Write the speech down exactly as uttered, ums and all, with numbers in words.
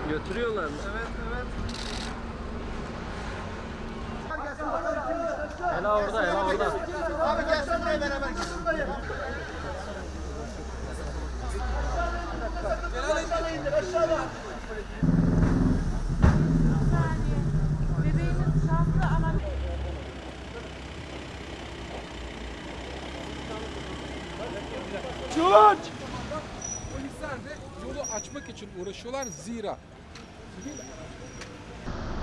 Götürüyorlar mı? Evet, evet. Ela orada, Ela orada. Abi gelsin buraya beraber gitsin. Aşağıda indir, aşağıda. Bebeğimiz şanslı ama... George! Polisler de yolu açmak için uğraşıyorlar zira.